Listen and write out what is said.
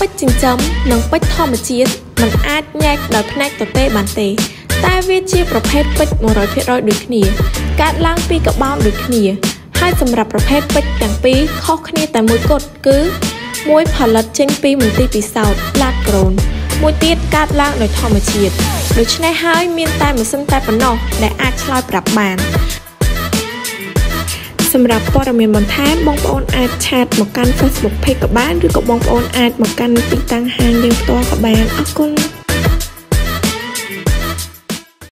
ពេជ្រចិញ្ចឹមនិងពេជ្រធម្មជាតិមិនអាចញែកដោយផ្នែកទទេបានទេតែវាជាប្រភេទពេជ្រ 100% ដូចគ្នាកើតឡើងពីកបោនដូចគ្នាហើយសម្រាប់ប្រភេទពេជ្រទាំងពីរខុសគ្នាតែមួយគត់គឺមួយផលិតចេញពីមន្ទីរពិសោធន៍ Lab Grown មួយទៀតកើតឡើងដោយធម្មជាតិដូច្នេះហើយមានតែម៉ាស៊ីនតែប៉ុណ្ណោះដែលអាចឆ្លើយប្រាប់បានសម្រាប់ព័ត៌មានបន្ថែមបងប្អូនអាចឆាតមកកាន់ Facebook Page ក៏បានឬក៏បងប្អូនអាចមកកាន់ទីតាំងហាងយើងផ្ទាល់ក៏បានអរគុណ